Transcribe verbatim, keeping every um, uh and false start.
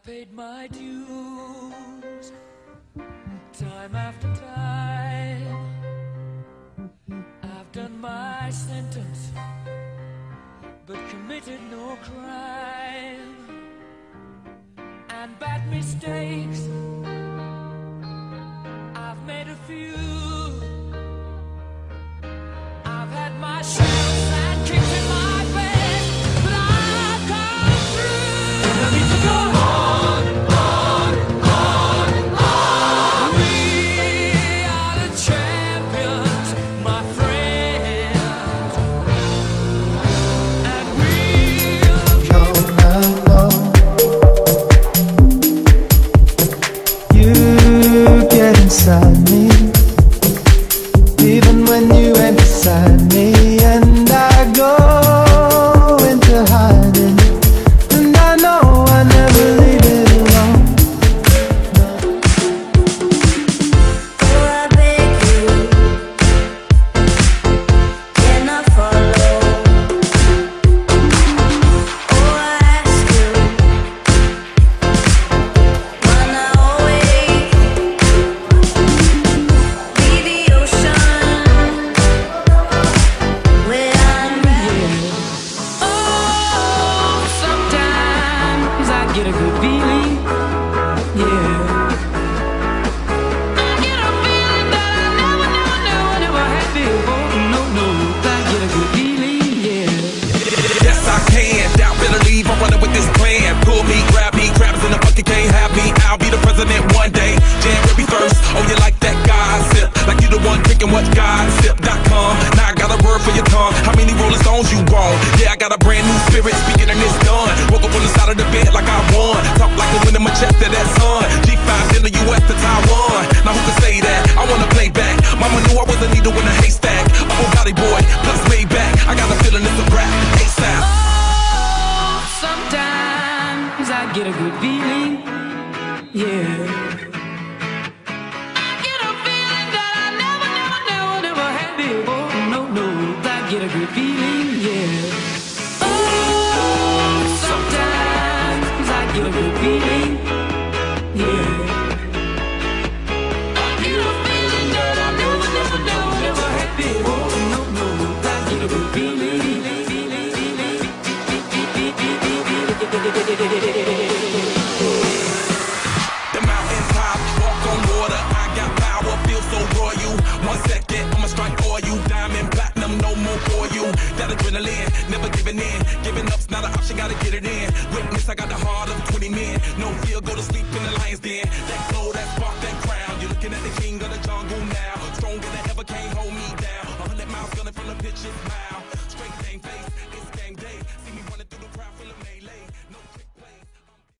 paid my dues time after time. I've done my sentence, but committed no crime. And bad mistakes, I've made a few. I've had my shells and kicks in my bed, but I've come through. I need to go on, on, on, on. We are the champions, my friends, and we'll No, no, no. You get inside me, even when you ain't beside me, and I go into hiding, and I know I never leave it alone. Oh, I beg you, can I follow? Oh, I ask you, wanna always be the ocean where I'm at. Oh, sometimes I get a good feeling, yeah. I get a feeling that I never, never, never, never had before. No, no, I get a good feeling, yeah. Yes, I can. Doubt, better leave. I'm running with this plan. Pull me, grab me, crabs in the bucket can't have me. I'll be the president one day. January first. Oh, you like that gossip? Like you the one drinking what gossip dot com. Now I got a word for your tongue. How many Rolling Stones you want? Yeah, I got a brand new spirit speaking and it's done. Woke up on the side of the bed like I won. Talk like a wind in my chest to that sun. G five in the U S to Taiwan. Now who can say that? I wanna play back. Mama knew I was a needle in a haystack. A whole body boy, plus way back. I got a feeling it's a rap. ASAP. Oh, sometimes I get a good feeling, yeah. I get a feeling that I never, never, never, never had before. No, no, I get a good feeling, yeah. Oh, sometimes I get a good feeling, yeah. I get a feeling that I never, never, never, never had before. No, no, I get a good feeling. The mountain top, walk on water. I got power, feel so royal. One second, I'ma strike for you. Diamond, platinum, no more for you. That adrenaline, never giving in. Giving up's not an option, gotta get it in. Witness, I got the heart of twenty men. No fear, go to sleep in the lion's den. That